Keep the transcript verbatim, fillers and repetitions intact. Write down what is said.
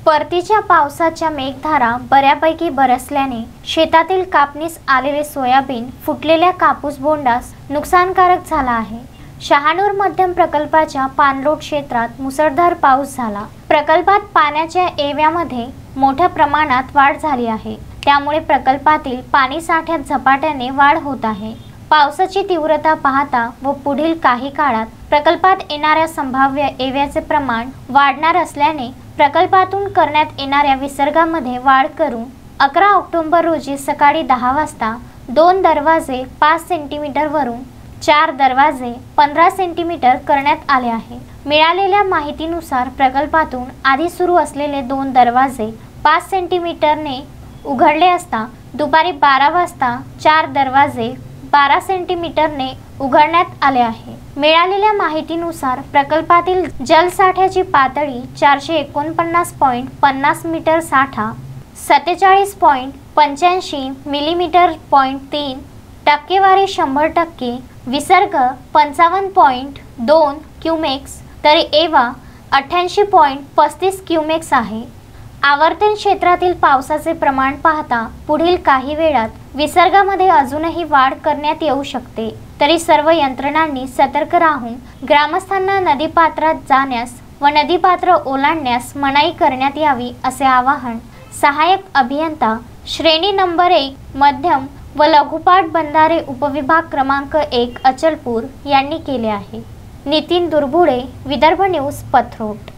परतीच्या पावसाच्या मेघधारा बऱ्यापैकी बरसल्याने शेतातील कापणीस आलेले सोयाबीन फुटलेल्या कापूस बोंडास नुकसानकारक झाला आहे। शहानूर मध्यम प्रकल्पाच्या पाणलोट क्षेत्रात मुसळधार पाऊस झाला। प्रकल्पात पाण्याच्या एव्यामध्ये मोठ्या प्रमाणात वाढ झाली आहे, त्यामुळे प्रकल्पातील पाणी साठ्यात झपाट्याने वाढ होत आहे। पावसाची तीव्रता पाहता व पुढील काही काळात प्रकल्पात येणाऱ्या संभाव्य एव्याचे प्रमाण वाढणार असल्याने प्रकल्पातून करण्यात येणाऱ्या विसर्गामध्ये वाढ करून अकरा ऑक्टोबर रोजी सकाळी दहा वाजता दोन दरवाजे पाच सेंटीमीटर वरून चार दरवाजे पंधरा सेंटीमीटर करण्यात आले आहे। मिळालेल्या माहितीनुसार प्रकल्पातून आधी सुरू असलेले दोन दरवाजे पाच सेंटीमीटरने उघडले असता दुपारी बारा वाजता चार दरवाजे बारा सेंटीमीटरने उघडण्यात आले आहे। मिळालेल्या माहितीनुसार प्रकल्पातील जलसाठ्याची पातळी चारशे एकोणपन्नास पॉईंट पन्नास मीटर साठा सत्तेचाळीस पॉईंट पंच्याऐंशी मिलीमीटर पॉईंट तीन टक्केवारी शंभर टक्के विसर्ग पंचावन्न पॉईंट दोन क्यूमेक्स तर एवा अठ्ठ्याऐंशी पॉईंट पस्तीस क्यूमेक्स आहे। आवर्तन क्षेत्रातील पावसाचे प्रमाण पाहता पुढील काही वेळात विसर्गामध्ये अजूनही वाढ करण्यात येऊ शकते, तरी सर्व यंत्रणांनी सतर्क राहून ग्रामस्थांना नदीपात्रात जाण्यास व नदीपात्र ओलांडण्यास मनाई करण्यात यावी असे आवाहन सहाय्यक अभियंता श्रेणी नंबर एक मध्यम व लघुपाट बंधारे उपविभाग क्रमांक एक अचलपूर यांनी केले आहे। नितीन दुर्बुडे, विदर्भ न्यूज, पथरोट।